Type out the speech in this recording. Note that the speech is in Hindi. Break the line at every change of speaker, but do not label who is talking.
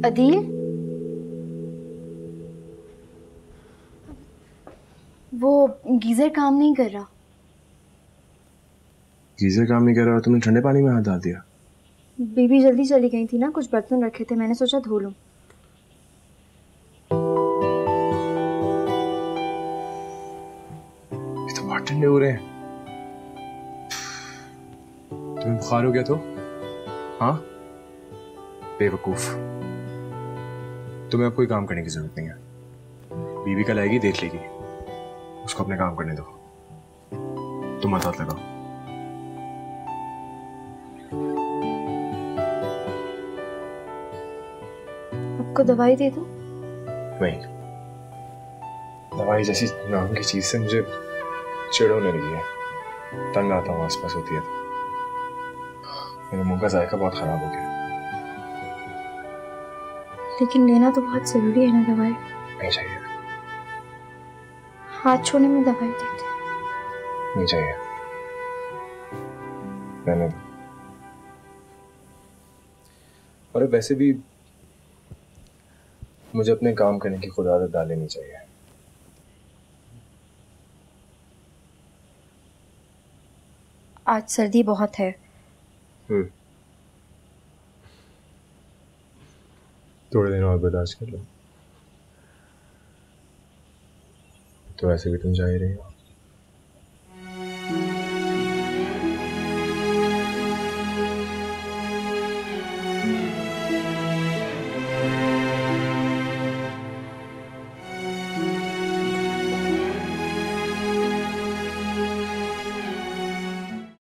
फदील, वो गीजर काम नहीं कर रहा।
गीजर काम नहीं कर रहा? तुमने ठंडे पानी में हाथ डाल दिया?
बीबी जल्दी चली गई थी ना, कुछ बर्तन रखे थे, मैंने सोचा धो लूं।
ये तो बहुत ठंडे हो रहे हैं। तुम्हें बुखार हो गया तो? हाँ, बेवकूफ। तुम्हें अब कोई काम करने की जरूरत नहीं है। बीबी कल आएगी, देख लेगी। उसको अपने काम करने दो, तुम मत हाथ लगाओ।
आपको दवाई दे दूं?
नहीं, दवाई जैसी नाम की चीज से मुझे चिढ़ होने लगी है। तंग आता हूँ आसपास होती है तो। मेरे मुंह का जायका बहुत खराब हो गया।
लेकिन लेना तो बहुत जरूरी है ना दवाई।
नहीं चाहिए।
हाथ छोड़ने में दवाई देते।
नहीं चाहिए, रहने दो। और वैसे भी मुझे अपने काम करने की खुद आदत डाल लेनी चाहिए।
आज सर्दी बहुत है।
थोड़े दिन और बर्दाश्त कर लो। तो वैसे भी तुम जा ही रही हो।